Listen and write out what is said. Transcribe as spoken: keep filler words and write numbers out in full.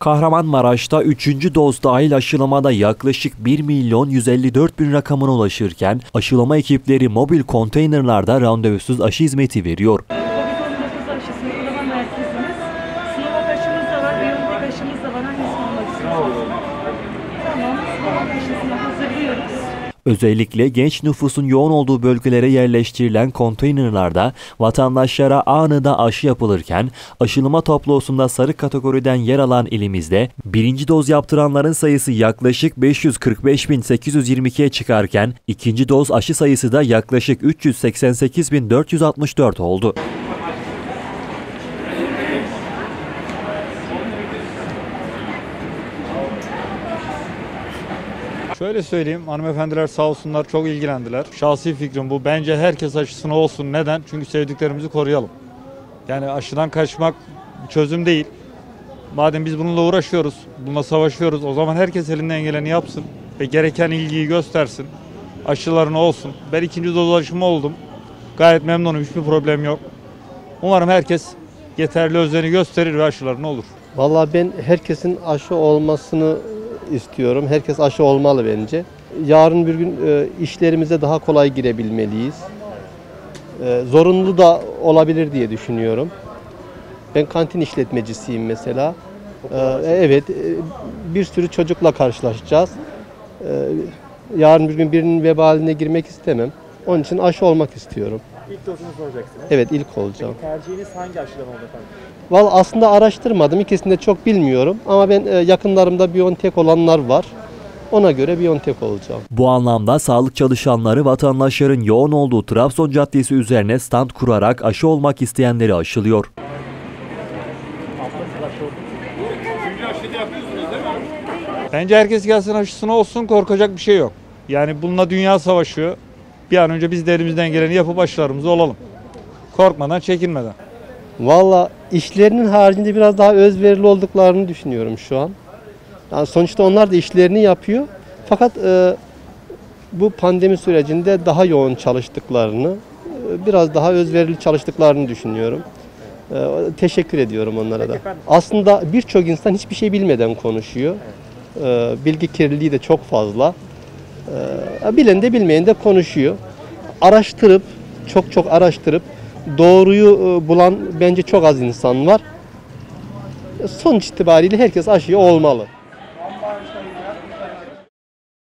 Kahramanmaraş'ta üçüncü doz dahil aşılamada yaklaşık bir milyon yüz elli dört bin rakamına ulaşırken aşılama ekipleri mobil konteynerlarda randevusuz aşı hizmeti veriyor. Covid on dokuz aşısı uygulama merkezimiz. Sinovac aşımız da var, Biontech aşımız da var. Hangisini almak istiyorsunuz? Tamam, Sinovac aşısını hazırlıyoruz. Özellikle genç nüfusun yoğun olduğu bölgelere yerleştirilen konteynerlarda vatandaşlara anında aşı yapılırken aşılama tablosunda sarı kategoriden yer alan ilimizde birinci doz yaptıranların sayısı yaklaşık beş yüz kırk beş bin sekiz yüz yirmi iki'ye çıkarken ikinci doz aşı sayısı da yaklaşık üç yüz seksen sekiz bin dört yüz altmış dört oldu. Şöyle söyleyeyim, hanımefendiler sağ olsunlar çok ilgilendiler. Şahsi fikrim bu. Bence herkes aşısına olsun. Neden? Çünkü sevdiklerimizi koruyalım. Yani aşıdan kaçmak çözüm değil. Madem biz bununla uğraşıyoruz, bununla savaşıyoruz, o zaman herkes elinden geleni yapsın ve gereken ilgiyi göstersin. Aşılarına olsun. Ben ikinci doz aşımı oldum. Gayet memnunum, hiçbir problem yok. Umarım herkes yeterli özeni gösterir ve aşılarına olur. Vallahi ben herkesin aşı olmasını istiyorum. Herkes aşı olmalı bence. Yarın bir gün e, işlerimize daha kolay girebilmeliyiz. E, zorunlu da olabilir diye düşünüyorum. Ben kantin işletmecisiyim mesela. E, evet, e, bir sürü çocukla karşılaşacağız. E, yarın bir gün birinin vebaline girmek istemem. Onun için aşı olmak istiyorum. İlk dozunuzu olacaksınız. Evet, ilk olacağım. Peki tercihiniz hangi aşıdan oldu efendim? Vallahi aslında araştırmadım. İkisini de çok bilmiyorum. Ama ben yakınlarımda Biontech olanlar var. Ona göre Biontech olacağım. Bu anlamda sağlık çalışanları vatandaşların yoğun olduğu Trabzon Caddesi üzerine stand kurarak aşı olmak isteyenleri aşılıyor. Bence herkes gelsin aşısına olsun, korkacak bir şey yok. Yani bununla dünya savaşıyor. Bir an önce biz de elimizden geleni yapıp aşılarımızı olalım. Korkmadan, çekinmeden. Valla işlerinin haricinde biraz daha özverili olduklarını düşünüyorum şu an. Yani sonuçta onlar da işlerini yapıyor. Fakat e, bu pandemi sürecinde daha yoğun çalıştıklarını, e, biraz daha özverili çalıştıklarını düşünüyorum. E, teşekkür ediyorum onlara da. Aslında birçok insan hiçbir şey bilmeden konuşuyor. E, bilgi kirliliği de çok fazla. E, bilen de bilmeyen de konuşuyor. Araştırıp, çok çok araştırıp doğruyu bulan bence çok az insan var. Sonuç itibariyle herkes aşıya olmalı.